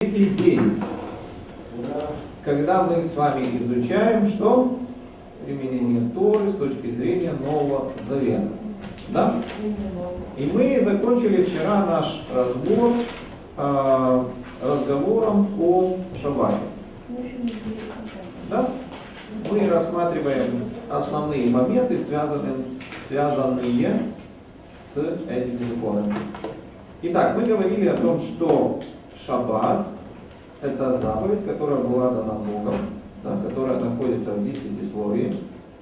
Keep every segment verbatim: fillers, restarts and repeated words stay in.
Третий день, когда мы с вами изучаем, что? Применение Торы с точки зрения Нового Завета. Да? И мы закончили вчера наш разбор э, разговором о Шаббате. Да? Мы рассматриваем основные моменты, связанные, связанные с этими законами. Итак, мы говорили о том, что Шаббат — это заповедь, которая была дана Богом, да, которая находится в десятисловии.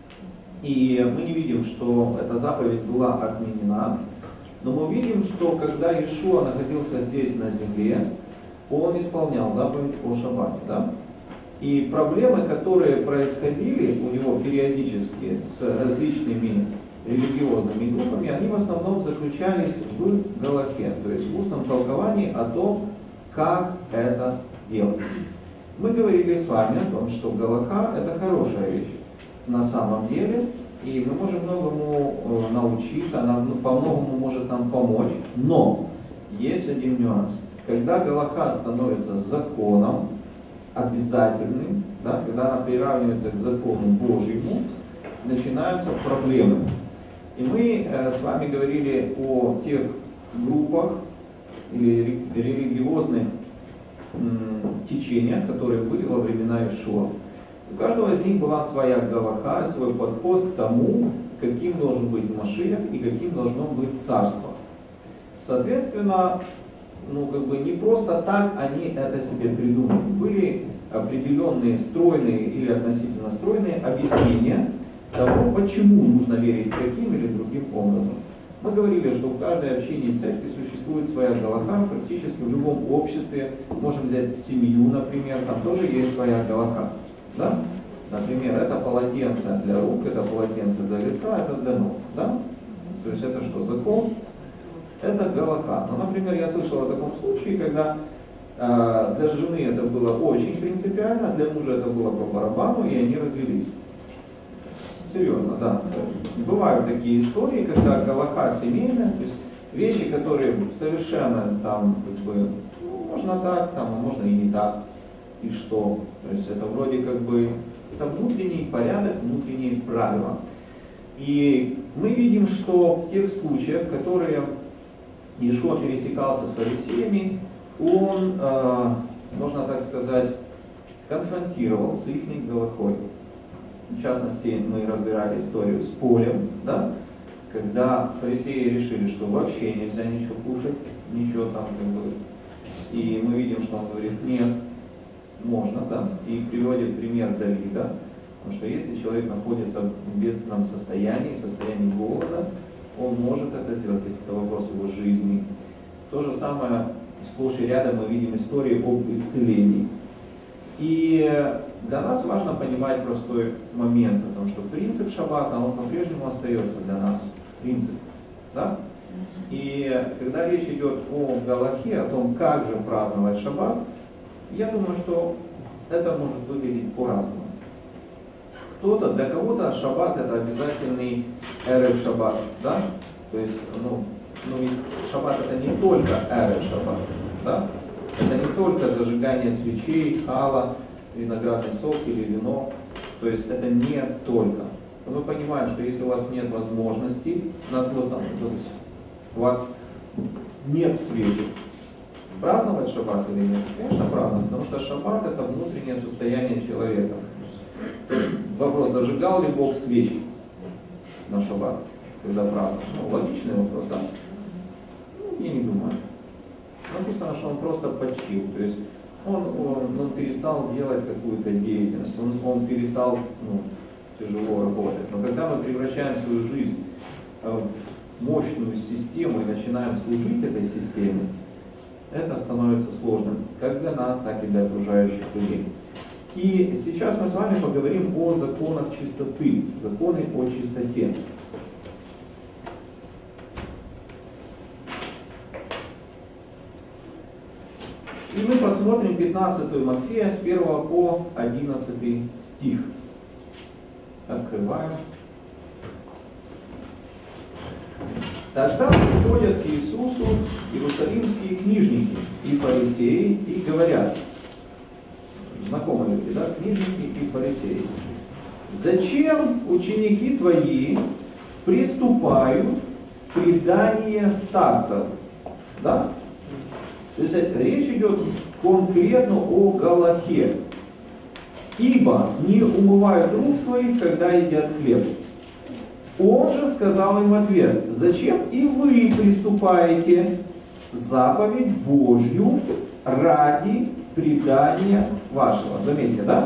И мы не видим, что эта заповедь была отменена, но мы видим, что когда Иешуа находился здесь на земле, он исполнял заповедь о Шаббате. Да? И проблемы, которые происходили у него периодически с различными религиозными группами, они в основном заключались в галахе, то есть в устном толковании о том, как это делать. Мы говорили с вами о том, что галаха — это хорошая вещь на самом деле, и мы можем многому научиться, она по-многому может нам помочь, но есть один нюанс. Когда галаха становится законом, обязательным, да, когда она приравнивается к закону Божьему, начинаются проблемы. И мы э, с вами говорили о тех группах или религиозных м, течениях, которые были во времена Иешуа. У каждого из них была своя галаха, свой подход к тому, каким должен быть Машиах и каким должно быть царство. Соответственно, ну, как бы не просто так они это себе придумали. Были определенные стройные или относительно стройные объяснения того, почему нужно верить таким или другим образом. Мы говорили, что в каждой общине церкви существует своя галаха, практически в любом обществе. Можем взять семью, например, там тоже есть своя галаха. Да? Например, это полотенце для рук, это полотенце для лица, это для ног. Да? То есть это что, закон? Это галаха. Но, например, я слышал о таком случае, когда э, для жены это было очень принципиально, для мужа это было по барабану, и они развелись. Серьезно, да. Бывают такие истории, когда галаха семейная, то есть вещи, которые совершенно там, как бы, ну, можно так, там, а можно и не так. И что? То есть это вроде как бы, это внутренний порядок, внутренние правила. И мы видим, что в тех случаях, которые Иешуа пересекался с фарисеями, он, э, можно так сказать, конфронтировал с их галахой. В частности, мы разбирали историю с полем, да? Когда фарисеи решили, что вообще нельзя ничего кушать, ничего там как бы. И мы видим, что он говорит, нет, можно, да? И приводит пример Давида, потому что если человек находится в бедственном состоянии, в состоянии голода, он может это сделать, если это вопрос его жизни. То же самое сплошь и рядом мы видим истории об исцелении. И для нас важно понимать простой момент, о том, что принцип шаббата, он по-прежнему остается для нас. Принцип. Да? И когда речь идет о галахе, о том, как же праздновать шаббат, я думаю, что это может выглядеть по-разному. Кто-то, для кого-то шаббат это обязательный эрев шаббат, да? То есть, ну, ну ведь шаббат это не только эрев шаббат, да? Это не только зажигание свечей, хала, виноградный сок или вино. То есть это не только. Но мы понимаем, что если у вас нет возможности, на, ну, там, у вас нет свечи, праздновать шаббат или нет? Конечно, праздновать, потому что шаббат это внутреннее состояние человека. Вопрос, зажигал ли Бог свечи на шаббат, когда праздновал? Ну, логичный вопрос, да? Ну, я не думаю. Написано, что он просто почил, то есть он, он, он перестал делать какую-то деятельность, он, он перестал ну, тяжело работать. Но когда мы превращаем свою жизнь в мощную систему и начинаем служить этой системе, это становится сложным, как для нас, так и для окружающих людей. И сейчас мы с вами поговорим о законах чистоты, законы о чистоте. И мы посмотрим пятнадцатую Матфея с первого по одиннадцатый стих. Открываем. Тогда приходят к Иисусу иерусалимские книжники и фарисеи и говорят, знакомые люди, да, книжники и фарисеи, зачем ученики твои приступают к преданию старцев? Да? То есть речь идет конкретно о галахе. Ибо не умывают рук своих, когда едят хлеб. Он же сказал им в ответ, зачем и вы приступаете заповедь Божью ради предания вашего? Заметьте, да?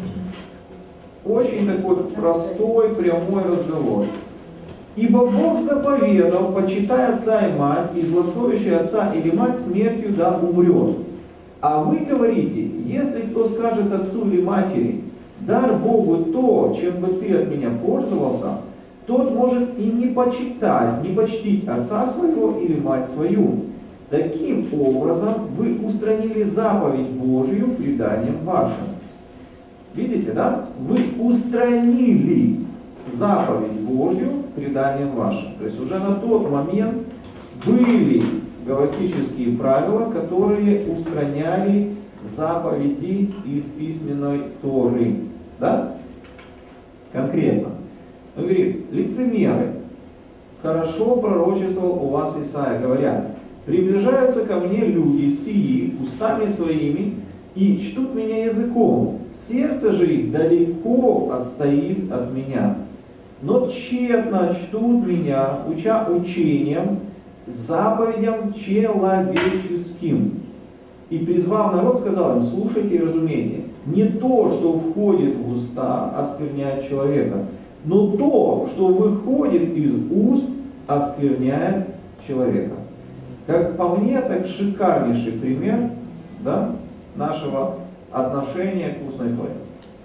Очень такой простой, прямой разговор. Ибо Бог заповедал, почитай отца и мать, и злословящий отца или мать смертью да умрет. А вы говорите, если кто скажет отцу или матери, дар Богу то, чем бы ты от меня пользовался, тот может и не почитать, не почтить отца своего или мать свою. Таким образом вы устранили заповедь Божию преданием вашим. Видите, да? Вы устранили заповедь Божью преданием вашим. То есть уже на тот момент были галактические правила, которые устраняли заповеди из письменной Торы. Да? Конкретно. Он говорит, лицемеры, хорошо пророчествовал у вас Исаия, говоря, приближаются ко мне люди сии устами своими и чтут меня языком, сердце же их далеко отстоит от меня. Но тщетно чтут меня, уча учением, заповедям человеческим. И призвав народ, сказал им, слушайте и разумейте, не то, что входит в уста, оскверняет человека, но то, что выходит из уст, оскверняет человека. Как по мне, так шикарнейший пример, да, нашего отношения к устной Торе.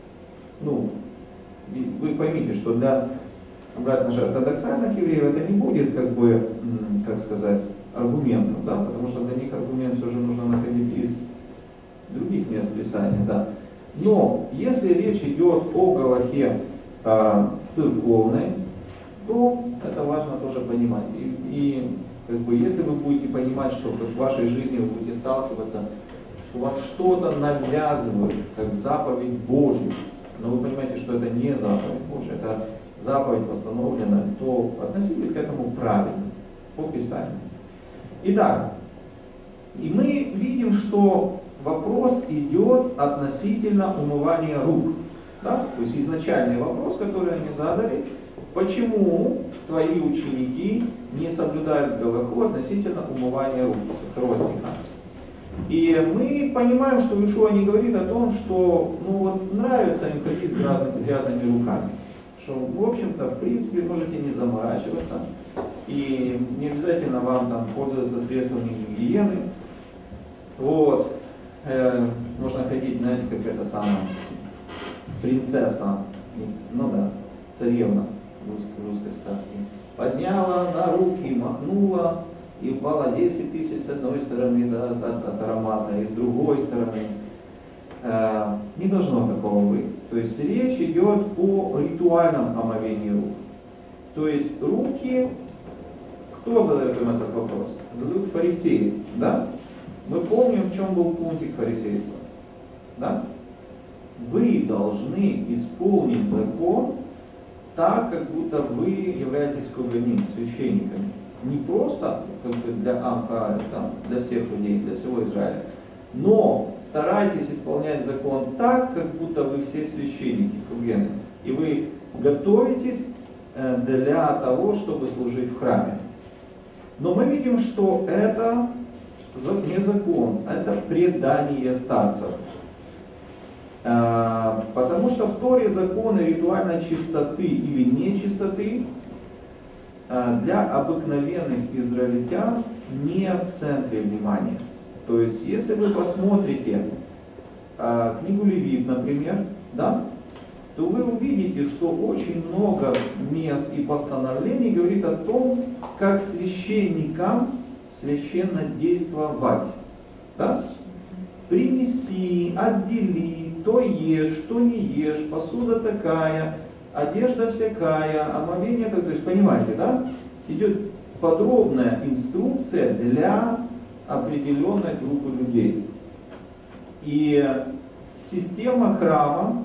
Ну, вы поймите, что для брать наших ортодоксальных евреев это не будет, как бы, как сказать, аргументов, да, потому что для них аргумент все же нужно находить из других мест Писания, да. Но если речь идет о галахе э, церковной, то это важно тоже понимать. И, и как бы, если вы будете понимать, что в вашей жизни вы будете сталкиваться, что вам что-то навязывают, как заповедь Божью, но вы понимаете, что это не заповедь Божья, это заповедь постановлена, то относитесь к этому правильно, по Писанию. Итак, и мы видим, что вопрос идет относительно умывания рук. Да? То есть изначальный вопрос, который они задали, почему твои ученики не соблюдают галаху относительно умывания рук, второго стиха. И мы понимаем, что Иешуа не говорит о том, что ну, вот, нравится им ходить с грязными, грязными руками. Что, в общем-то, в принципе, можете не заморачиваться. И не обязательно вам там пользоваться средствами гигиены. Вот. Э, можно ходить, знаете, как это самая принцесса, ну да, царевна в русской, в русской сказке. Подняла на руки, махнула, и упало десять тысяч с одной стороны да, от, от аромата, и с другой стороны. Э, не должно такого быть. То есть речь идет о ритуальном омовении рук. То есть руки, кто задает им этот вопрос? Задают фарисеи. Да? Мы помним, в чем был пунктик фарисейства. Да? Вы должны исполнить закон так, как будто вы являетесь коганим, священниками. Не просто как бы для Амха, там, для всех людей, для всего Израиля. Но старайтесь исполнять закон так, как будто вы все священники, коганы. И вы готовитесь для того, чтобы служить в храме. Но мы видим, что это не закон, это предание старцев. Потому что в Торе законы ритуальной чистоты или нечистоты для обыкновенных израильтян не в центре внимания. То есть, если вы посмотрите книгу Левит, например, да, то вы увидите, что очень много мест и постановлений говорит о том, как священникам священно действовать. Да? Принеси, отдели, то ешь, то не ешь, посуда такая, одежда всякая, омовение, то есть, понимаете, да? Идет подробная инструкция для определенной группы людей. И система храма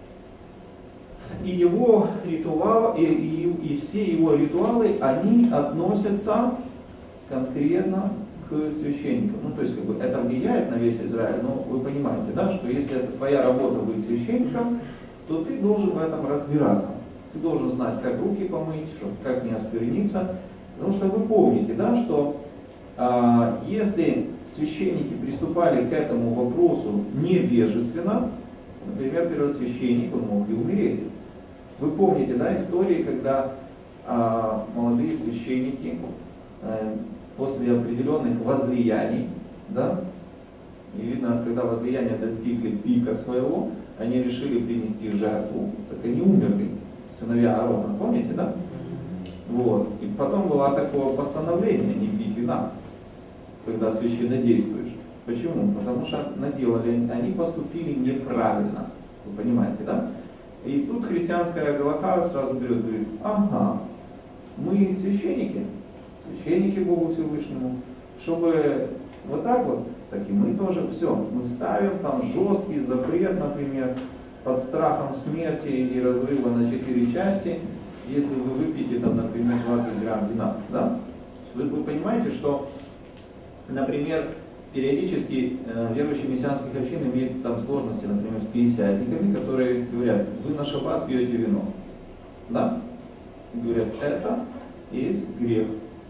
и его ритуалы, и, и, и все его ритуалы, они относятся конкретно к священникам. Ну, то есть, как бы, это влияет на весь Израиль, но вы понимаете, да, что если это твоя работа быть священником, то ты должен в этом разбираться. Ты должен знать, как руки помыть, чтобы, как не оскверниться. Потому что вы помните, да, что э, если священники приступали к этому вопросу невежественно, например, первосвященник, он мог и умереть. Вы помните, да, истории, когда э, молодые священники э, после определенных возлияний, да, и видно, когда возлияния достигли пика своего, они решили принести жертву, так они умерли, сыновья Аарона, помните, да? Вот. И потом было такое постановление не пить вина, когда священнодействуешь. Почему? Потому что наделали, они поступили неправильно. Вы понимаете, да? И тут христианская галаха сразу берет и говорит: ага, мы священники, священники Богу Всевышнему, чтобы вот так вот, так и мы тоже все. Мы ставим там жесткий запрет, например, под страхом смерти или разрыва на четыре части, если вы выпьете там, например, двадцать грамм вина. Да? Вы, вы понимаете, что, например, периодически э, верующие мессианских общин имеют там сложности, например, с пятидесятниками, которые говорят: вы на шаббат пьете вино. Да? И говорят, это есть грех.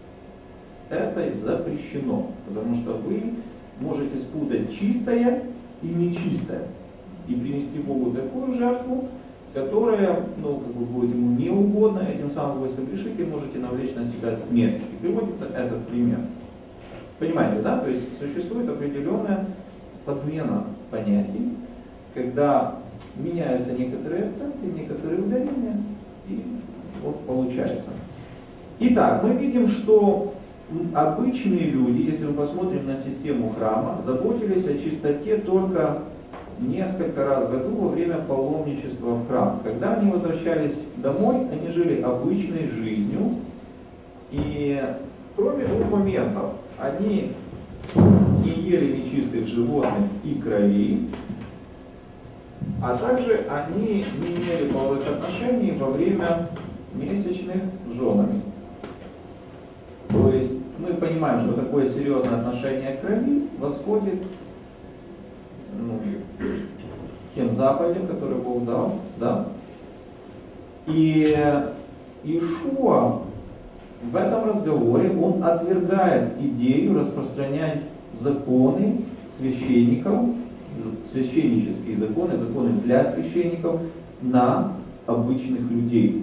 Это запрещено, потому что вы можете спутать чистое и нечистое и принести Богу такую жертву, которая, ну, как бы будет ему не угодно, и тем самым вы согрешите, можете навлечь на себя смерть. И приводится этот пример. Понимаете, да? То есть существует определенная подмена понятий, когда меняются некоторые акценты, некоторые ударения, и вот получается. Итак, мы видим, что обычные люди, если мы посмотрим на систему храма, заботились о чистоте только несколько раз в году во время паломничества в храм. Когда они возвращались домой, они жили обычной жизнью. И кроме двух моментов, они не ели нечистых животных и крови, а также они не имели половых отношений во время месячных с женами. То есть мы понимаем, что такое серьезное отношение к крови восходит, ну, тем заповедям, которые Бог дал. Да? И Иешуа в этом разговоре он отвергает идею распространять законы священников, священнические законы, законы для священников на обычных людей.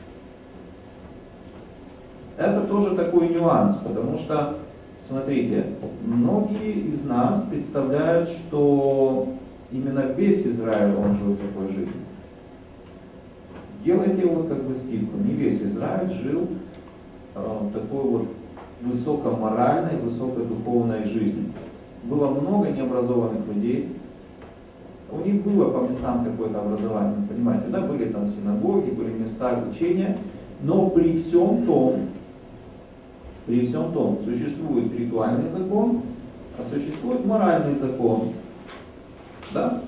Это тоже такой нюанс, потому что, смотрите, многие из нас представляют, что именно весь Израиль, он жил такой жизнью. Делайте вот как бы скидку, не весь Израиль жил э, такой вот высокоморальной, высокодуховной жизнью. Было много необразованных людей, у них было по местам какое-то образование, понимаете, да, были там синагоги, были места обучения, но при всем том, При всем том, существует ритуальный закон, а существует моральный закон. Да?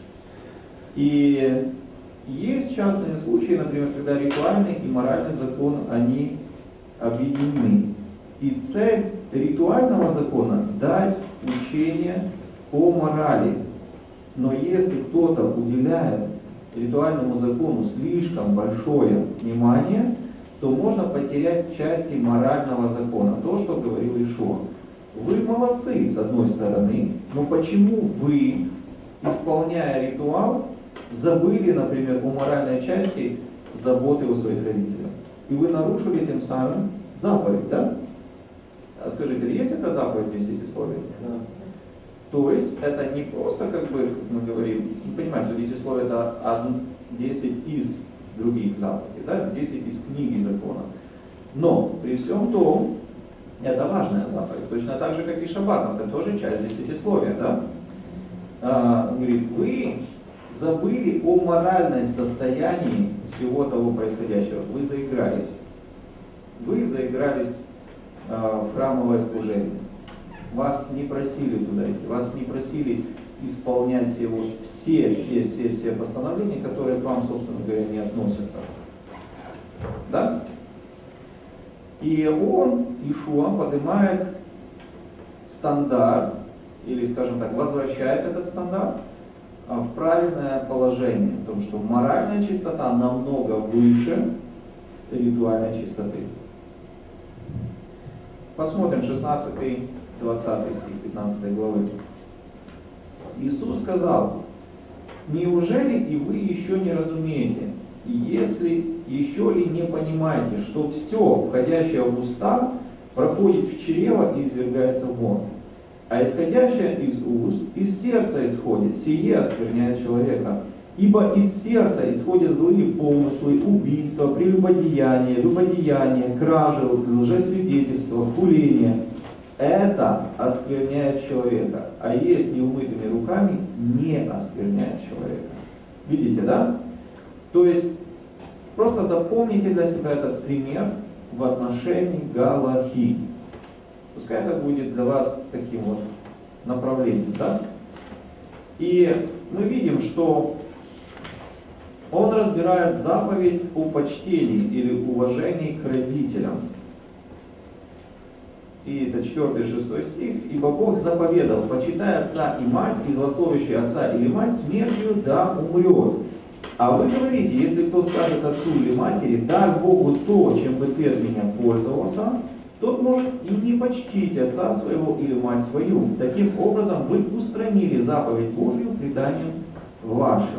И есть частные случаи, например, когда ритуальный и моральный закон, они объединены. И цель ритуального закона – дать учение о морали. Но если кто-то уделяет ритуальному закону слишком большое внимание, то можно потерять части морального закона. То, что говорил Иешуа. Вы молодцы, с одной стороны, но почему вы, исполняя ритуал, забыли, например, о моральной части заботы о своих родителях? И вы нарушили тем самым заповедь, да? А скажите, есть эта заповедь в десятисловии? Да. То есть это не просто, как бы, как мы говорим, вы понимаете, что десятисловие это десять из других заповедей, да, десять из книги закона. Но при всем том, это важная заповедь, точно так же, как и шаббат, это тоже часть десятисловия, да. А, он говорит, вы забыли о моральном состоянии всего того происходящего, вы заигрались. Вы заигрались в храмовое служение. Вас не просили туда идти, вас не просили исполнять все, вот, все, все, все, все постановления, которые к вам, собственно говоря, не относятся. Да? И он, Иешуа, поднимает стандарт, или, скажем так, возвращает этот стандарт в правильное положение, потому что моральная чистота намного выше ритуальной чистоты. Посмотрим шестнадцатый двадцатый стих пятнадцатой главы. Иисус сказал: «Неужели и вы еще не разумеете, и если еще ли не понимаете, что все, входящее в уста, проходит в чрево и извергается вон, а исходящее из уст, из сердца исходит, сие оскверняет человека. Ибо из сердца исходят злые помыслы, убийства, прелюбодеяния, любодеяния, кражи, лжесвидетельства, курение. Это оскверняет человека, а есть неумытыми руками не оскверняет человека». Видите, да? То есть, просто запомните для себя этот пример в отношении Галахи. Пускай это будет для вас таким вот направлением, да? И мы видим, что он разбирает заповедь о почтении или уважении к родителям. И это четвёртый и шестой стих. «Ибо Бог заповедал: почитай отца и мать, и злословящий отца или мать смертью да умрет. А вы говорите: если кто скажет отцу или матери: дай Богу то, чем бы ты от меня пользовался, тот может и не почтить отца своего или мать свою. Таким образом вы устранили заповедь Божью преданием вашим».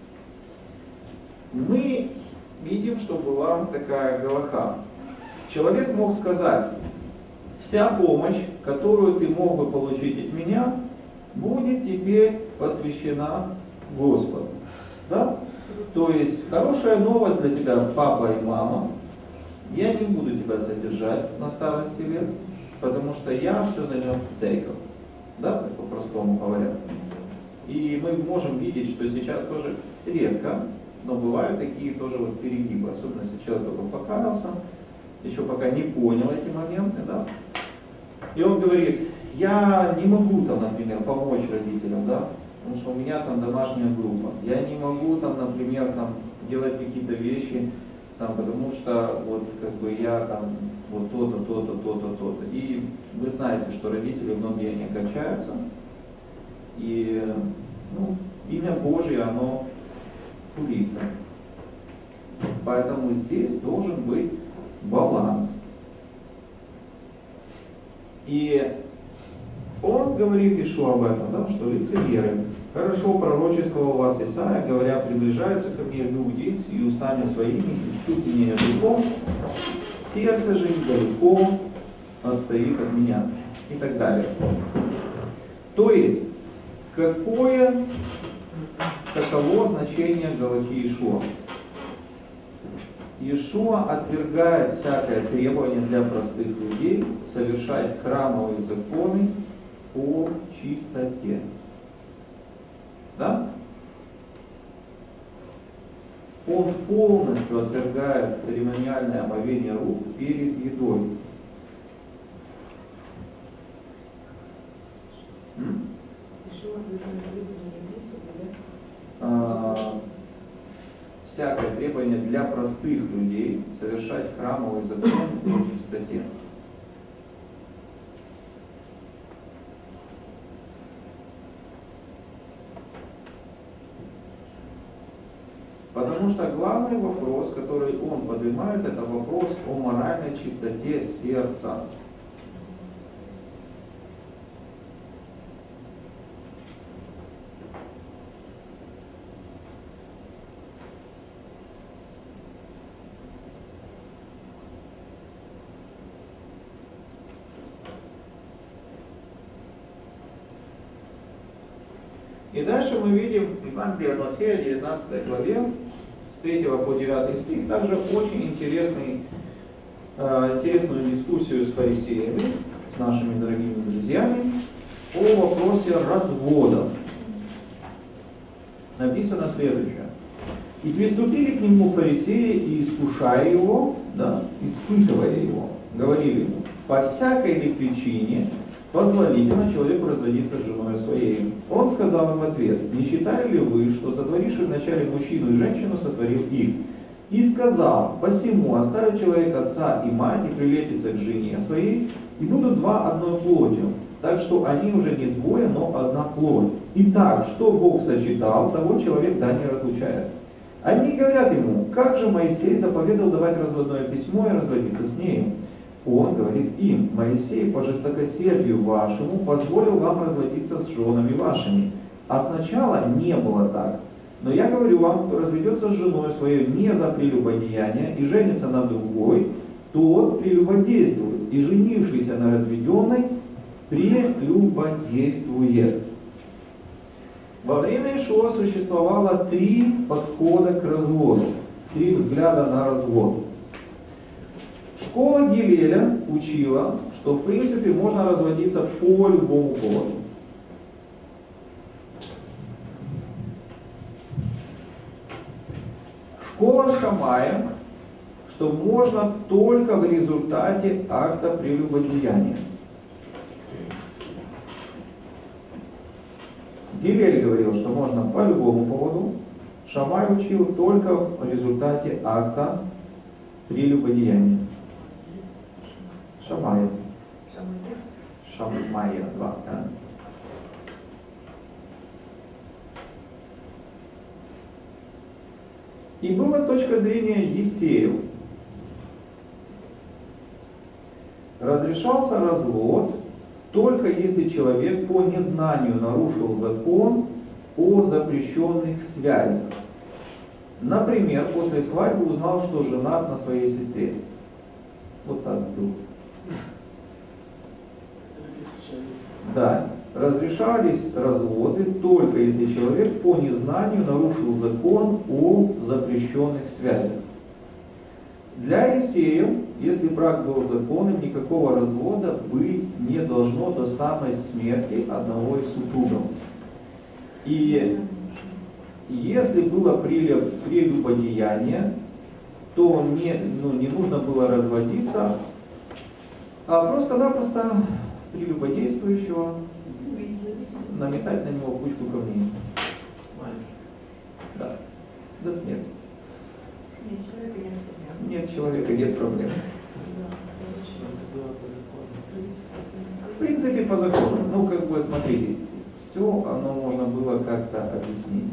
Мы видим, что была такая галаха. Человек мог сказать: вся помощь, которую ты мог бы получить от меня, будет теперь посвящена Господу. Да? То есть хорошая новость для тебя, папа и мама: я не буду тебя содержать на старости лет, потому что я все займем в церковь. Да, так по-простому говоря. И мы можем видеть, что сейчас тоже редко, но бывают такие тоже вот перегибы, особенно если человек только покаялся, еще пока не понял эти моменты, да. И он говорит: я не могу там, например, помочь родителям, да, потому что у меня там домашняя группа. Я не могу там, например, там делать какие-то вещи, там, потому что вот как бы я там вот то-то, то-то, то-то, то-то. И вы знаете, что родители многие не кончаются. И ну, имя Божье, оно курится. Поэтому здесь должен быть баланс. И он говорит Иешуа об этом, да, что лицемеры. Хорошо пророчествовал вас Исаия, говоря: приближаются ко мне люди и устами своими, и чтут меня языком, сердце же далеко отстоит от меня. И так далее. То есть, какое, каково значение галахи Иешуа? Иешуа отвергает всякое требование для простых людей совершать храмовые законы по чистоте. Да? Он полностью отвергает церемониальное омовение рук перед едой. А, всякое требование для простых людей совершать храмовые законы по чистоте. Потому что главный вопрос, который он поднимает, это вопрос о моральной чистоте сердца. И дальше мы видим Евангелие от Матфея, девятнадцатой главе, с третьего по девятый стих, также очень интересный, э, интересную дискуссию с фарисеями, с нашими дорогими друзьями, о вопросе развода. Написано следующее. «И приступили к нему фарисеи, и искушая его, да, испытывая его, говорили ему: по всякой ли причине позволительно человеку разводиться с женой своей? Он сказал им в ответ: не считали ли вы, что сотворивший вначале мужчину и женщину сотворил их? И сказал: посему оставит человек отца и мать и прилепится к жене своей, и будут два одной плотью. Так что они уже не двое, но одна плоть. Итак, что Бог сочетал, того человек да не разлучает. Они говорят ему: как же Моисей заповедал давать разводное письмо и разводиться с нею? Он говорит им: Моисей по жестокосердию вашему позволил вам разводиться с женами вашими. А сначала не было так. Но я говорю вам, кто разведется с женой своей не за прелюбодеяние и женится на другой, тот прелюбодействует, и женившийся на разведенной прелюбодействует. Во время Иешуа существовало три подхода к разводу, три взгляда на развод. Школа Гилеля учила, что в принципе можно разводиться по любому поводу. Школа Шамая, что можно только в результате акта прелюбодеяния. Гилель говорил, что можно по любому поводу. Шамай учил только в результате акта прелюбодеяния. Шамая. Шамая, два, да. И была точка зрения Есеев. Разрешался развод только если человек по незнанию нарушил закон о запрещенных связях. Например, после свадьбы узнал, что женат на своей сестре. Вот так вдруг. Да. Разрешались разводы только если человек по незнанию нарушил закон о запрещенных связях. Для Есеев, если брак был законным, никакого развода быть не должно до самой смерти одного из супругов. И если было прелюбодеяние, то не, ну, не нужно было разводиться, а просто-напросто прелюбодействующего наметать на него кучку камней. Да. До смерти. Нет человека, нет проблем. В принципе, по закону. Ну, как бы, смотрите, все оно можно было как-то объяснить.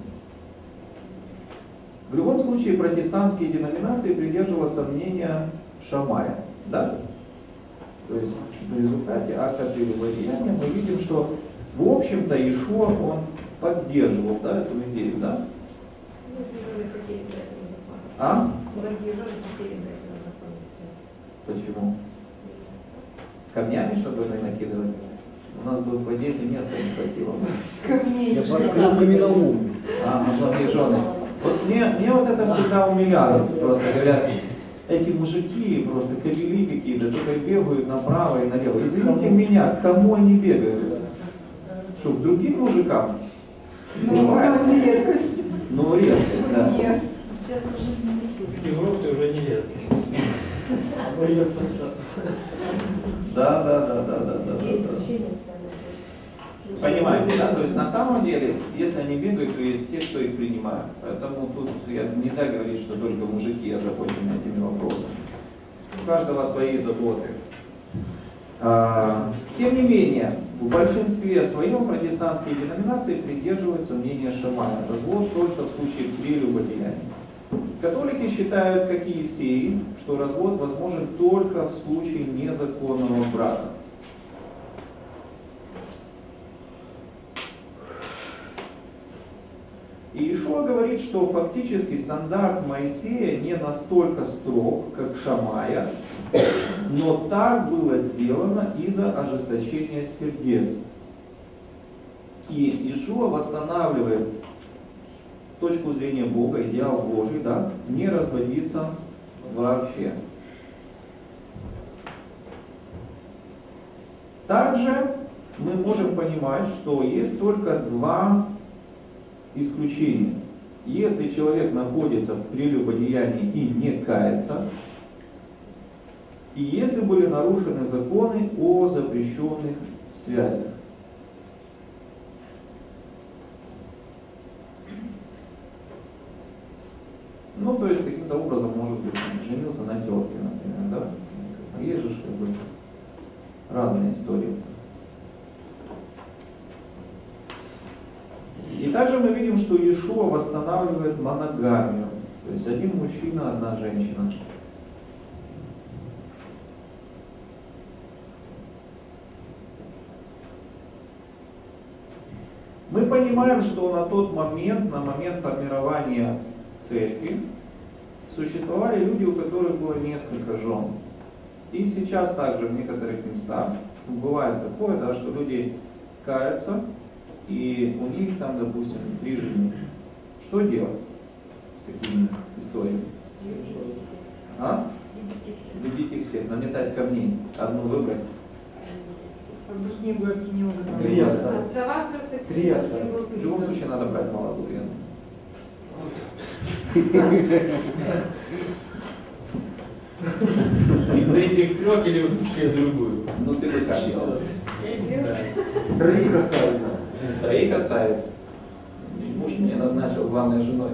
В любом случае, протестантские деноминации придерживаются мнения Шамая. Да? То есть, в результате акта прелюбодеяния мы видим, что в общем-то Иешуа, он поддерживал, да, эту идею, да? А? Почему? Камнями что-то накидывать? У нас бы в Одессе места не хватило. Каменолом. А, многие жены. Вот мне, мне вот это всегда умиляет. Просто говорят, эти мужики просто кобели какие-то, только бегают направо и налево. Извините меня, к кому они бегают? Что, к другим мужикам? Ну, не редкость. Ну, редкость, да. Нет. Сейчас уже не несут. В Европе уже не редкость. Боятся. Да, да, да, да, да, да, да. Понимаете, да? То есть на самом деле, если они бегают, то есть те, кто их принимают. Поэтому тут я, нельзя говорить, что только мужики озабочены этими вопросами. У каждого свои заботы. А, тем не менее, в большинстве своем протестантские деноминации придерживаются мнения Шамая. Развод только в случае прелюбодеяния. Католики считают, как и Есеи, что развод возможен только в случае незаконного брака. И Иешуа говорит, что фактически стандарт Моисея не настолько строг, как Шамая, но так было сделано из-за ожесточения сердец. И Иешуа восстанавливает точку зрения Бога, идеал Божий, да, не разводиться вообще. Также мы можем понимать, что есть только два исключения. Если человек находится в прелюбодеянии и не кается, и если были нарушены законы о запрещенных связях. Ну, то есть, каким-то образом, может быть, женился на тетке, например, да? Есть же, как бы, разные истории. И также мы видим, что Иешуа восстанавливает моногамию. То есть, один мужчина, одна женщина. Мы понимаем, что на тот момент, на момент формирования церкви, существовали люди, у которых было несколько жен. И сейчас также в некоторых местах бывает такое, да, что люди каются, и у них там, допустим, три жены. Что делать с такими историями? А? Любить их всех, наметать камней, одну выбрать. Другие будут не уже. Три оставить. Оставаться в таких. Три оставить. В любом случае надо брать молодую. Из этих трех или вообще другую? Ну ты бы как делал? Троих оставить. Троих оставить. Муж меня назначил главной женой.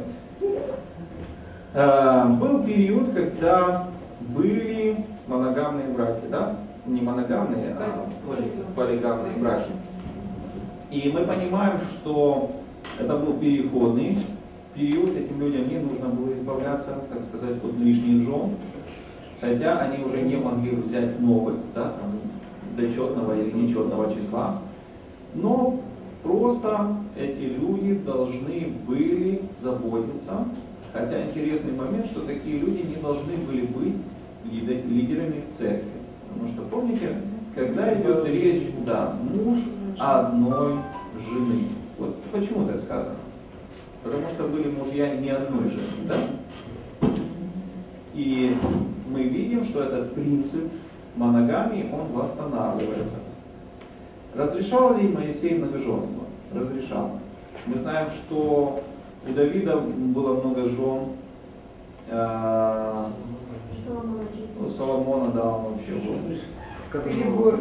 А, был период, когда были моногамные браки, да? Не моногамные, а полигамные браки. И мы понимаем, что это был переходный период, этим людям не нужно было избавляться, так сказать, от лишних жен, хотя они уже не могли взять новых, да, там, до четного или нечетного числа. Но просто эти люди должны были заботиться, хотя интересный момент, что такие люди не должны были быть лидерами в церкви. Потому что помните, когда идет речь, да, муж одной жены. Вот почему так сказано? Потому что были мужья не одной жены, да? И мы видим, что этот принцип моногамии, он восстанавливается. Разрешал ли Моисей многоженство? Разрешал. Мы знаем, что у Давида было много жен. Э, у Соломона, да, он вообще был. Перебор.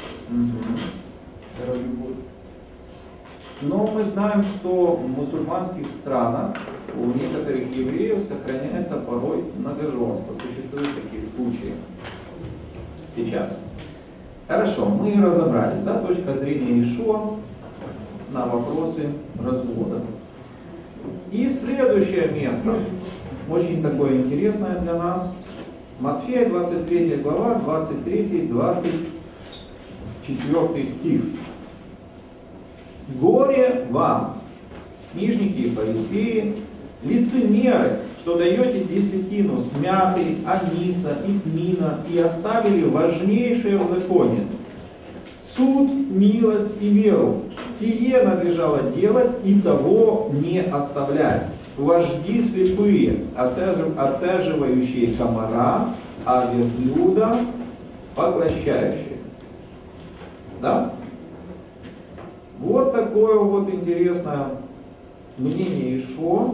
Угу. Но мы знаем, что в мусульманских странах у некоторых евреев сохраняется порой многоженство. Существуют такие случаи сейчас. Хорошо, мы разобрались, да, точка зрения Иешуа на вопросы развода. И следующее место, очень такое интересное для нас. Матфея, двадцать третья глава, двадцать третий двадцать четвёртый стих. Горе вам, книжники и фарисеи, лицемеры, что даете десятину с мяты, аниса и тмина и оставили важнейшее в законе — суд, милость и веру. Сие надлежало делать и того не оставлять. Вожди слепые, оцеживающие комара, а верблюда поглощающие. Да? Вот такое вот интересное мнение Иешуа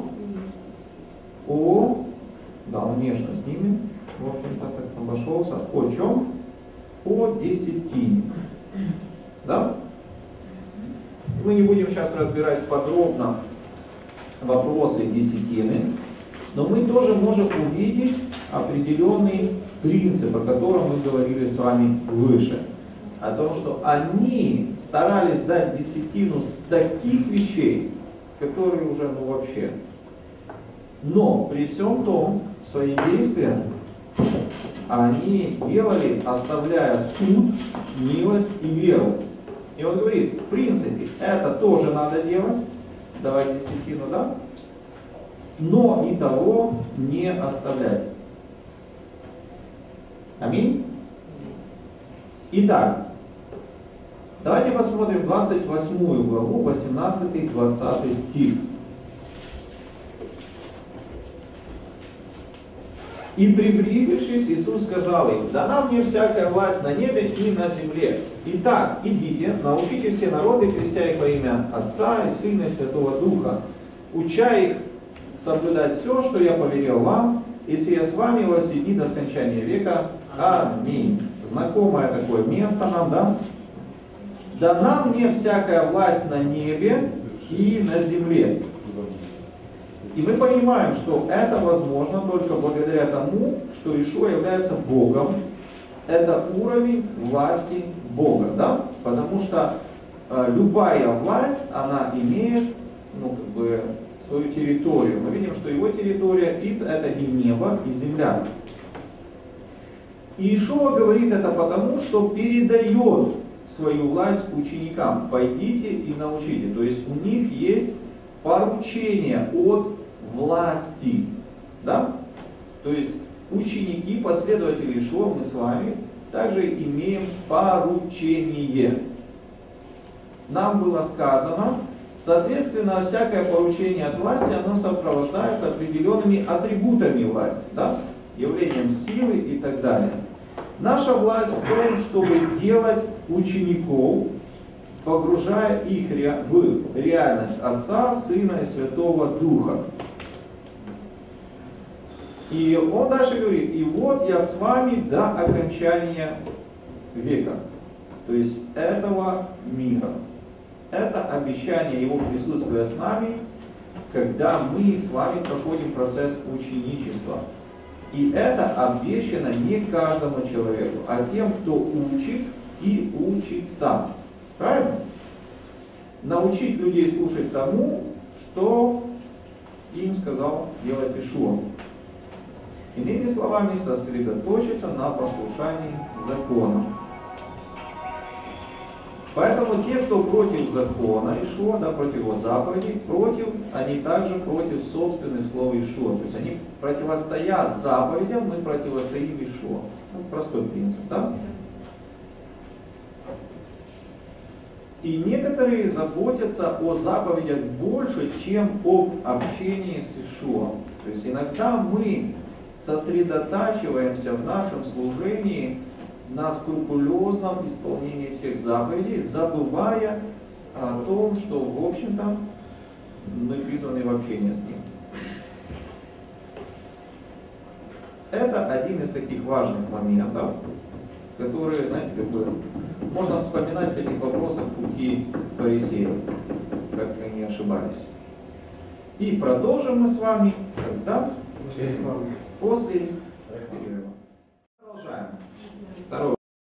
о, да, он нежно с ними, в общем-то, так обошелся. О чем? О десятине. Да? Мы не будем сейчас разбирать подробно вопросы десятины, но мы тоже можем увидеть определенный принцип, о котором мы говорили с вами выше. О том, что они старались дать десятину с таких вещей, которые уже, ну вообще. Но при всем том, свои действия они делали, оставляя суд, милость и веру. И он говорит, в принципе, это тоже надо делать, давать десятину, да? Но и того не оставлять. Аминь. Итак, давайте посмотрим двадцать восьмую главу, восемнадцатый-двадцатый стих. И приблизившись, Иисус сказал им: дана мне всякая власть на небе и на земле. Итак, идите, научите все народы, крестя их во имя Отца и Сына и Святого Духа, уча их соблюдать все, что я повелел вам, и сия с вами во все дни до скончания века. Аминь. Знакомое такое место нам, да? Дана мне всякая власть на небе и на земле. И мы понимаем, что это возможно только благодаря тому, что Иешуа является Богом. Это уровень власти Бога, да? Потому что э, любая власть, она имеет, ну, как бы, свою территорию. Мы видим, что его территория и это и небо, и земля. И Иешуа говорит это потому, что передает свою власть ученикам. Пойдите и научите. То есть у них есть поручение от власти. Да? То есть ученики, последователи Иешуа, мы с вами также имеем поручение. Нам было сказано, соответственно, всякое поручение от власти, оно сопровождается определенными атрибутами власти, да? Явлением силы и так далее. Наша власть в том, чтобы делать учеников, погружая их в реальность Отца, Сына и Святого Духа. И он дальше говорит, и вот я с вами до окончания века. То есть этого мира. Это обещание Его присутствия с нами, когда мы с вами проходим процесс ученичества. И это обещано не каждому человеку, а тем, кто учит и учится. Правильно? Научить людей слушать тому, что им сказал делать Иешуа. Иными словами, сосредоточиться на послушании закона. Поэтому те, кто против закона Иешуа, да, против его заповедей, против, они также против собственных слов Иешуа. То есть они, противостоя заповедям, мы противостоим Иешуа. Ну, простой принцип, да? И некоторые заботятся о заповедях больше, чем об общении с Иешуа. То есть иногда мы сосредотачиваемся в нашем служении на скрупулезном исполнении всех заповедей, забывая о том, что, в общем-то, мы призваны в общение с Ним. Это один из таких важных моментов, которые, знаете, как бы, можно вспоминать в этих вопросах пути фарисеев, как они ошибались. И продолжим мы с вами, когда? После